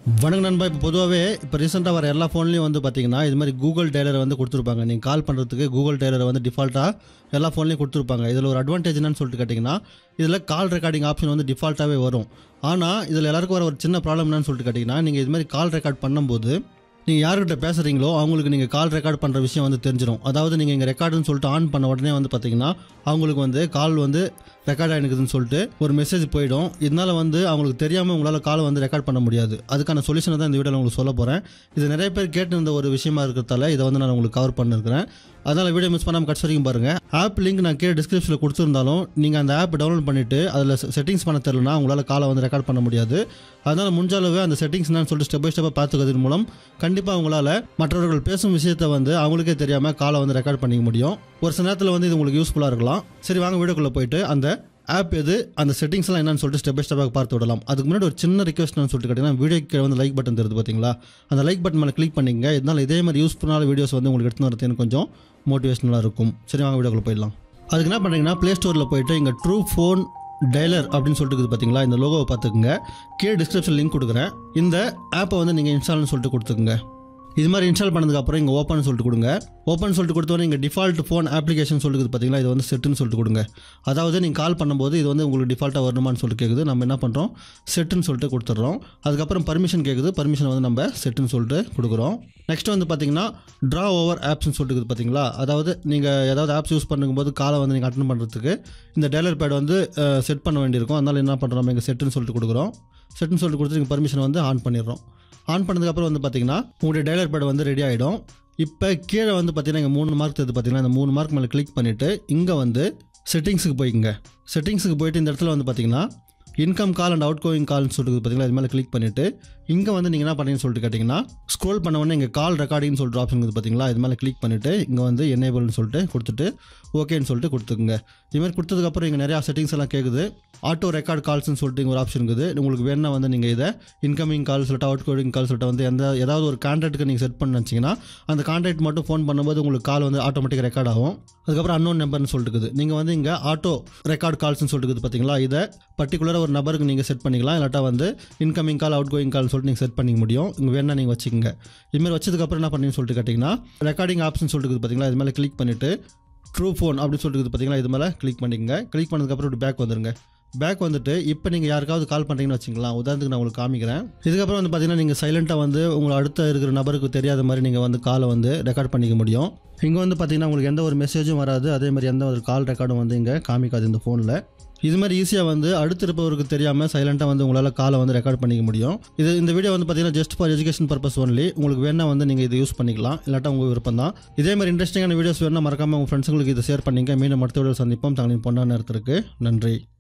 வணக்கம் நண்பா. இப்போ பொதுவாகவே இப்போ ரீசெண்டாக வர எல்லா ஃபோன்லேயும் வந்து பார்த்தீங்கன்னா இது மாதிரி கூகுள் டெய்லரை வந்து கொடுத்துருப்பாங்க. நீங்கள் கால் பண்ணுறதுக்கு கூகுள் டெய்லரை வந்து டிஃபால்ட்டாக எல்லா ஃபோன்லேயும் கொடுத்துருப்பாங்க. இதில் ஒரு அட்வான்டேஜ் என்னன்னு சொல்லிட்டு கேட்டிங்கன்னா, இதில் கால் ரெக்கார்டிங் ஆப்ஷன் வந்து டிஃபால்ட்டாகவே வரும். ஆனால் இதில் எல்லாருக்கும் வர ஒரு சின்ன ப்ராப்ளம் என்னன்னு சொல்லிட்டு கேட்டிங்கன்னா, நீங்கள் இது மாதிரி கால் ரெக்கார்ட் பண்ணும்போது நீங்கள் யார்கிட்ட பேசுகிறீங்களோ அவங்களுக்கு நீங்கள் கால் ரெக்கார்ட் பண்ணுற விஷயம் வந்து தெரிஞ்சிடும். அதாவது நீங்கள் இங்கே ரெக்கார்டுன்னு சொல்லிட்டு ஆன் பண்ண உடனே வந்து பார்த்தீங்கன்னா அவங்களுக்கு வந்து கால் வந்து ரெக்கார்ட் ஆகிருக்குதுன்னு சொல்லிட்டு ஒரு மெசேஜ் போயிடும். இதனால் வந்து அவங்களுக்கு தெரியாமல் உங்களால் கால் வந்து ரெக்கார்ட் பண்ண முடியாது. அதுக்கான சொல்யூஷனை தான் இந்த வீடியோவில் உங்களுக்கு சொல்ல போகிறேன். இது நிறைய பேர் கேட்டு ஒரு விஷயமா இருக்கிறதால இதை வந்து நான் உங்களுக்கு கவர் பண்ணியிருக்கிறேன். அதனால் வீடியோ மிஸ் பண்ணாமல் கடைசி வரைக்கும் பாருங்கள். ஆப் லிங்க் நான் கீழே டிஸ்கிரிப்ஷனில் கொடுத்துருந்தாலும் நீங்கள் அந்த ஆப் டவுன்லோட் பண்ணிவிட்டு அதில் செட்டிங்ஸ் பண்ண தெரியலனா உங்களால் காலை வந்து ரெக்கார்ட் பண்ண முடியாது. அதனால் முடிஞ்சாலவே அந்த செட்டிங்ஸ் என்னன்னு சொல்லிட்டு ஸ்டெப் பை ஸ்டெப்பாக பார்த்துக்கிறதன் மூலம் கண்டிப்பாக உங்களால் மற்றவர்கள் பேசும் விஷயத்தை வந்து அவங்களுக்கே தெரியாமல் காலை வந்து ரெக்கார்ட் பண்ணிக்க முடியும். ஒரு சில நேரத்தில் வந்து இது உங்களுக்கு யூஸ்ஃபுல்லாக இருக்கலாம். சரி, வாங்க வீடியோக்குள்ளே போயிட்டு அந்த ஆப் எது, அந்த செட்டிங்ஸ்லாம் என்னன்னு சொல்லிட்டு ஸ்டெப் பை ஸ்டெப்பாக பார்த்து விடலாம். அதுக்கு முன்னாடி ஒரு சின்ன ரிக்வெஸ்ட் சொல்லிட்டு கேட்டிங்கன்னா, வீடியோக்கு வந்து லைக் பட்டன் தெரியுது பார்த்தீங்களா, அந்த லைக் பட்டன் மேலே கிளிக் பண்ணிங்க. இதனால் இதே மாதிரி யூஸ்ஃபுல்லான வீடியோஸ் வந்து உங்களுக்கு எடுத்து வரது எனக்கு கொஞ்சம் மோட்டிவேஷனலாக இருக்கும். சரி, வாங்க வீடியோக்குள்ளே போயிடலாம். அதுக்கு என்ன பண்ணுறீங்கன்னா, ப்ளே ஸ்டோரில் போயிட்டு இங்கே ட்ரூ ஃபோன் டெய்லர் அப்படின்னு சொல்லிட்டு இருக்குது பார்த்தீங்களா, இந்த லோகோவை பார்த்துக்குங்க. கீழே டிஸ்கிரிப்ஷன் லிங்க் கொடுக்குறேன். இந்த ஆப்பை வந்து நீங்கள் இன்ஸ்டால்னு சொல்லிட்டு கொடுத்துக்குங்க. இது மாதிரி இன்ஸ்டால் பண்ணதுக்கப்புறம் இங்கே ஓப்பன் சொல்லிட்டு கொடுங்க. ஓப்பன் சொல்லிட்டு கொடுத்தோன்னே இங்கே டிஃபால்ட் ஃபோன் அப்ளிகேஷன் சொல்லிட்டு பார்த்தீங்களா, இது வந்து செட்டுன்னு சொல்லிட்டு கொடுங்க. அதாவது நீங்கள் கால் பண்ணும்போது இது வந்து உங்களுக்கு டிஃபால்ட்டாக வரணுமான்னு சொல்லிட்டு கேட்குது. நம்ம என்ன பண்ணுறோம், செட்டுன்னு சொல்லிட்டு கொடுத்துட்றோம். அதுக்கப்புறம் பர்மிஷன் கேட்குது. பர்மிஷன் வந்து நம்ம செட்டுன்னு சொல்லிட்டு கொடுக்குறோம். நெக்ஸ்ட் வந்து பார்த்தீங்கன்னா ட்ரா ஓவர் ஆப்ஸ்ன்னு சொல்லிட்டு இருக்குது பார்த்தீங்களா, அதாவது நீங்கள் ஏதாவது ஆப்ஸ் யூஸ் பண்ணும்போது காலை வந்து நீங்கள் அட்டன் பண்ணுறதுக்கு இந்த டெய்லர் பேட் வந்து செட் பண்ண வேண்டியிருக்கும். அதனால் என்ன பண்ணுறோம், நம்ம இங்கே செட்டுன்னு சொல்லிட்டு கொடுக்குறோம். செட்டுன்னு சொல்லிட்டு கொடுத்து நீங்கள் பர்மிஷன் வந்து ஆன் பண்ணிடுறோம். ஆன் பண்ணதுக்கப்புறம் வந்து பார்த்தீங்கன்னா உங்களுடைய டெய்லர் பேட் வந்து ரெடி ஆகிடும். இப்போ கீழே வந்து பார்த்தீங்கன்னா இங்கே 3 மார்க் தெரியுது பார்த்தீங்கன்னா, இந்த 3 மார்க் மேலே கிளிக் பண்ணிவிட்டு இங்கே வந்து செட்டிங்ஸுக்கு போய்க்குங்க. செட்டிங்ஸுக்கு போயிட்டு இந்த இடத்துல வந்து பார்த்தீங்கன்னா incoming call and outgoing கால்னு சொல்லிட்டு பார்த்தீங்களா, இது மேலே கிளிக் பண்ணிவிட்டு இங்கே வந்து நீங்கள் என்ன பண்ணீங்கன்னு சொல்லிட்டு கேட்டிங்கன்னா, ஸ்க்ரோல் பண்ண உடனே இங்கே கால் ரெக்கார்டிங்னு சொல்லிட்டு ஆப்ஷன் இருக்குது பார்த்தீங்களா, இது மேலே கிளிக் பண்ணிவிட்டு இங்கே வந்து எனேபிள்னு சொல்லிட்டு கொடுத்துட்டு ஓகேன்னு சொல்லிட்டு கொடுத்துக்குங்க. இதுமாதிரி கொடுத்ததுக்கப்புறம் இங்கே நிறையா செட்டிங்ஸ் எல்லாம் கேட்குது. ஆட்டோ ரெக்கார்ட் கால்ஸ்னு சொல்லிட்டு இங்கே ஒரு ஆப்ஷன் இருக்குது. உங்களுக்கு வேணா வந்து நீங்கள் இதை இன்கமிங் கால் சொல்லிட்டு அவுட் கோயிங் கால் சொல்லிட்டு வந்து ஏதாவது ஒரு கான்டாக்ட்டுக்கு நீங்கள் செட் பண்ண வச்சிங்கன்னா அந்த கான்டாக்ட் மட்டும் ஃபோன் பண்ணும்போது உங்களுக்கு கால் வந்து ஆட்டோமேட்டிக் ரெக்கார்ட் ஆகும். அதுக்கப்புறம் அன்னோன் நம்பர்னு சொல்லிட்டு இருக்குது. நீங்கள் வந்து இங்கே ஆட்டோ ரெக்கார்ட் கால்ஸ்னு சொல்லிட்டு இருக்குது பார்த்தீங்களா, இதை பர்டிகுலராக ஒரு நபருக்கு நீங்கள் செட் பண்ணிக்கலாம். இல்லாட்டா வந்து incoming call outgoing call சொல்லிட்டு நீங்கள் செட் பண்ணிக்க முடியும். இங்கே வேணா நீங்கள் வச்சுக்கோங்க. இதுமாதிரி வச்சதுக்கப்புறம் என்ன பண்ணீங்கன்னு சொல்லிட்டு கேட்டிங்கன்னா, ரெக்கார்டிங் ஆப்ஷன் சொல்லிட்டு இருக்குது பார்த்தீங்களா, இது மேலே கிளிக் பண்ணிவிட்டு ட்ரூ ஃபோன் அப்படின்னு சொல்லிட்டு பார்த்தீங்களா, இது மேலே கிளிக் பண்ணிக்கங்க. கிளிக் பண்ணதுக்கப்புறம் இப்படி பேக் வந்துருங்க. பேக் வந்துட்டு இப்போ நீங்கள் யாருக்காவது கால் பண்ணுறீங்கன்னு வச்சுக்கலாம். உதாரணத்துக்கு நான் உங்களுக்கு காமிக்கிறேன். இதுக்கப்புறம் வந்து பார்த்தீங்கன்னா நீங்கள் சைலண்ட்டாக வந்து உங்களை அடுத்த இருக்கிற நபருக்கு தெரியாத மாதிரி நீங்கள் வந்து காலை வந்து ரெக்கார்ட் பண்ணிக்க முடியும். இங்கே வந்து பார்த்தீங்கன்னா உங்களுக்கு எந்த ஒரு மெசேஜும் வராது. அதே மாதிரி எந்த ஒரு கால் ரெக்கார்டும் வந்து இங்கே காமிக்காது இந்த ஃபோனில். இது மாதிரி ஈஸியாக வந்து அடுத்து இருப்பவருக்கு தெரியாமல் சைலண்ட்டாக வந்து உங்களால் காலை வந்து ரெக்கார்ட் பண்ணிக்க முடியும். இந்த வீடியோ வந்து பார்த்தீங்கன்னா just for education purpose only. உங்களுக்கு வேணா வந்து நீங்கள் இதை யூஸ் பண்ணிக்கலாம், இல்லாட்டா உங்கள் விருப்பம் தான். இதே மாதிரி இன்ட்ரெஸ்டிங்கான வீடியோஸ் வேணா மறக்காமல் உங்கள் ஃப்ரெண்ட்ஸுங்களுக்கு இதை ஷேர் பண்ணிங்க. மீண்டும் அடுத்த வீடியோ சந்திப்போம். தங்களின் பொண்ணான நேரத்திற்கு நன்றி.